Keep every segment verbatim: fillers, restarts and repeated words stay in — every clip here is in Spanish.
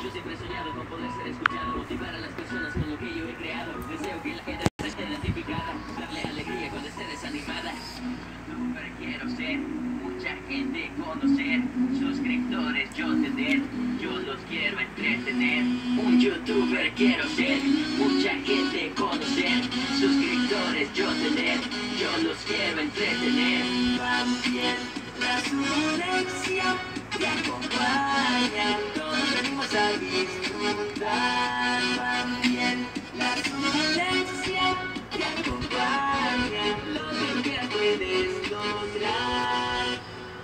Yo siempre he soñado con poder ser escuchado, motivar a las personas con lo que yo he creado. Deseo que la gente esté identificada, darle alegría cuando esté desanimada. Youtuber quiero ser, mucha gente conocer, suscriptores yo tener, yo los quiero entretener. Un youtuber quiero ser, mucha gente conocer, suscriptores yo tener, yo los quiero entretener. También la conexión te acompaña, todos venimos a disfrutar. También la conexión te acompaña, lo que quieras puedes lograr.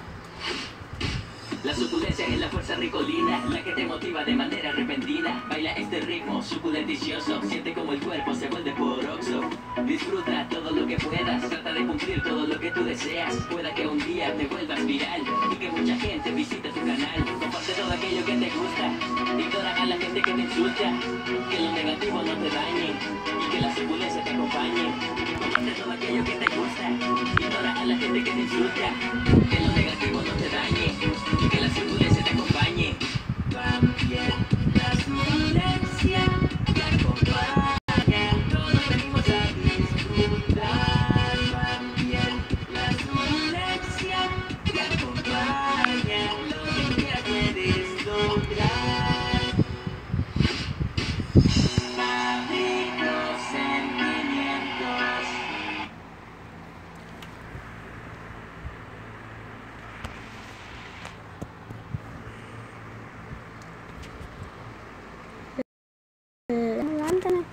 La suculencia es la fuerza ricolina, la que te motiva de manera repentina. Baila este ritmo suculenticioso, siente como el cuerpo se vuelve poroxo. Disfruta todo lo que puedas, trata de cumplir todo lo que tú deseas. Pueda que un día te vuelvas viral y que mucha gente visite tu canal. Comparte todo aquello que te gusta, ignora a la gente que te insulta, que lo negativo no te dañe y que la suculencia te acompañe. Comparte todo aquello que te gusta, ignora a la gente que te insulta, que lo negativo no te dañe y que la suculencia te acompañe. También la suculencia te acompaña, todos venimos a disfrutar. También la suculencia te acompaña, lo que quieras puedes lograr. Malditos sentimientos. Levántame.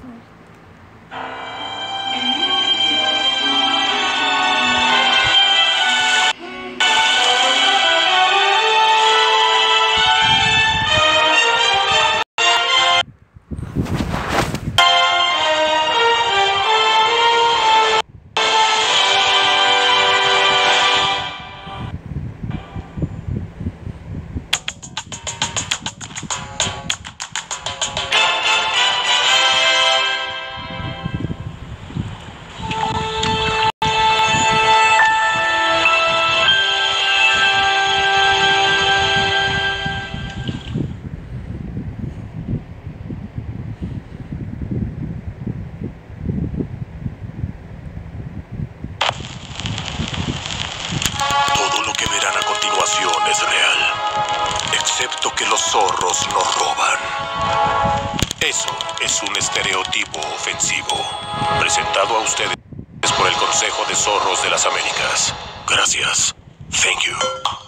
Todo lo que verán a continuación es real, excepto que los zorros nos roban. Eso es un estereotipo ofensivo, presentado a ustedes por el Consejo de Zorros de las Américas. Gracias. Thank you.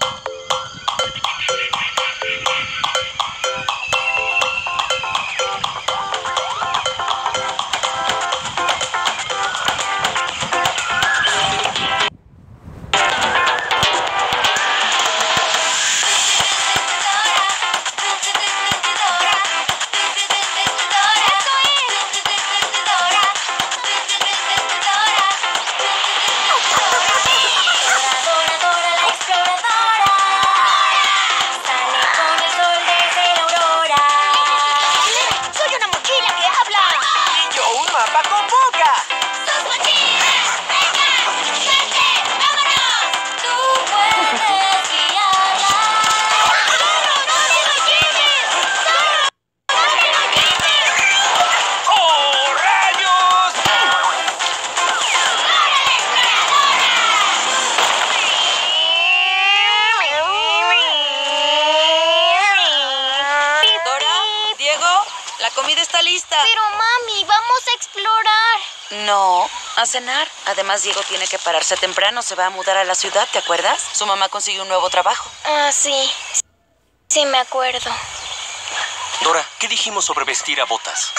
La comida está lista. Pero mami, vamos a explorar. No, a cenar. Además, Diego tiene que pararse temprano. Se va a mudar a la ciudad, ¿te acuerdas? Su mamá consiguió un nuevo trabajo. Ah, sí. Sí, me acuerdo. Dora, ¿qué dijimos sobre vestir a botas?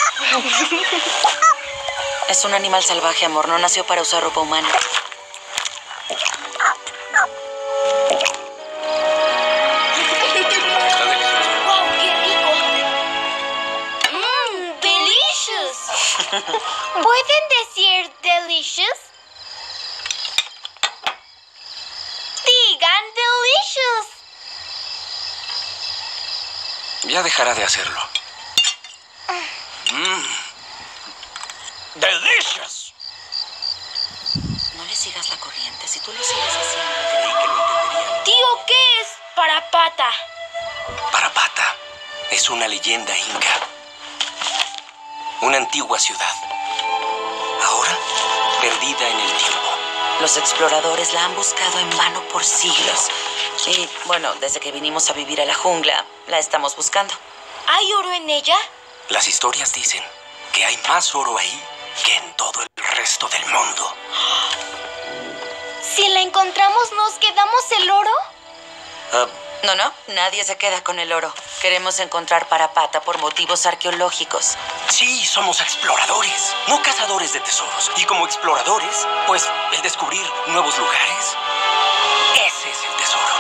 Es un animal salvaje, amor. No nació para usar ropa humana. ¿Pueden decir delicious? Digan delicious. Ya dejará de hacerlo. Mm. Delicious. No le sigas la corriente. Si tú lo sigues haciendo, creí que lo entendería. Tío, ¿qué es para pata? Para pata. Es Es una leyenda inca. Una antigua ciudad. Ahora, perdida en el tiempo. Los exploradores la han buscado en vano por siglos. Y, bueno, desde que vinimos a vivir a la jungla, la estamos buscando. ¿Hay oro en ella? Las historias dicen que hay más oro ahí que en todo el resto del mundo. Si la encontramos, ¿nos quedamos el oro? Ah, No, no, nadie se queda con el oro. Queremos encontrar Parapata por motivos arqueológicos. sí, somos exploradores, no cazadores de tesoros. Y como exploradores, pues el descubrir nuevos lugares, ese es el tesoro.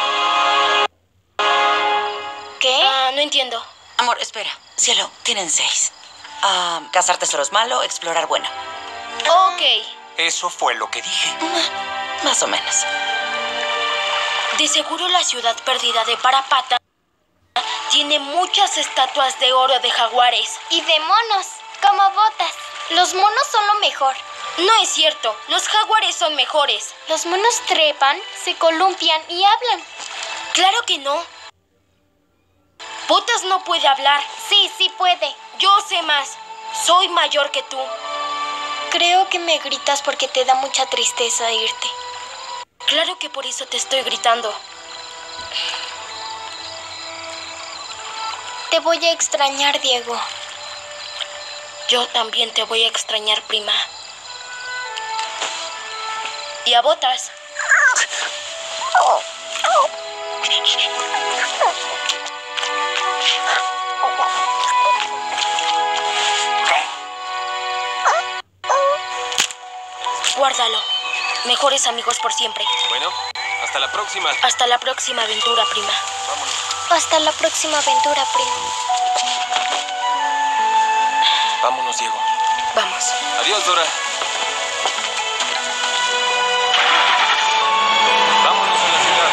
¿Qué? Ah, no entiendo. Amor, espera. Cielo, tienen seis. Ah, cazar tesoros malo, explorar bueno. Ok. Eso fue lo que dije. Más o menos. De seguro la ciudad perdida de Parapata tiene muchas estatuas de oro de jaguares. Y de monos, como botas. Los monos son lo mejor. No es cierto, los jaguares son mejores. Los monos trepan, se columpian y hablan. Claro que no. Botas no puede hablar. Sí, sí puede. Yo sé más. Soy mayor que tú. Creo que me gritas porque te da mucha tristeza irte. Claro que por eso te estoy gritando. Te voy a extrañar, Diego. Yo también te voy a extrañar, prima. Y a Botas. Guárdalo. Mejores amigos por siempre. Bueno, hasta la próxima. Hasta la próxima aventura, prima. Hasta la próxima aventura, primo. Vámonos, Diego. Vamos. Adiós, Dora. Vámonos a la ciudad.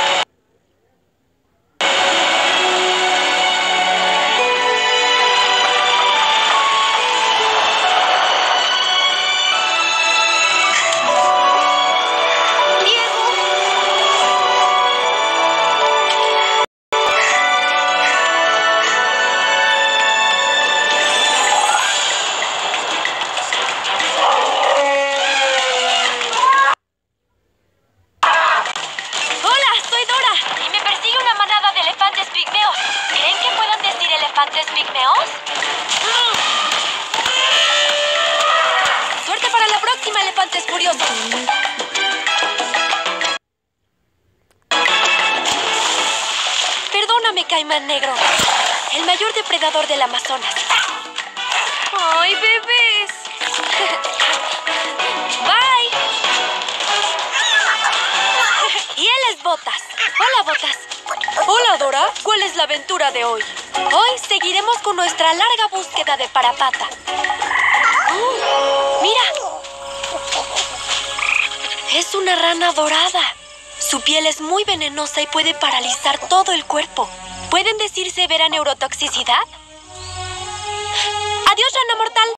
Hola, soy Dora. Y me persigue una manada de elefantes pigmeos. ¿Creen que puedan decir elefantes pigmeos? Suerte para la próxima, elefantes furiosos. Perdóname, caimán negro. El mayor depredador del Amazonas. ¡Ay, bebés! Bye. Y él es Botas. Hola, Botas. Hola, Dora. ¿Cuál es la aventura de hoy? Hoy seguiremos con nuestra larga búsqueda de Parapata. ¡Oh! ¡Mira! Es una rana dorada. Su piel es muy venenosa y puede paralizar todo el cuerpo. ¿Pueden decir severa neurotoxicidad? ¡Adiós, rana mortal!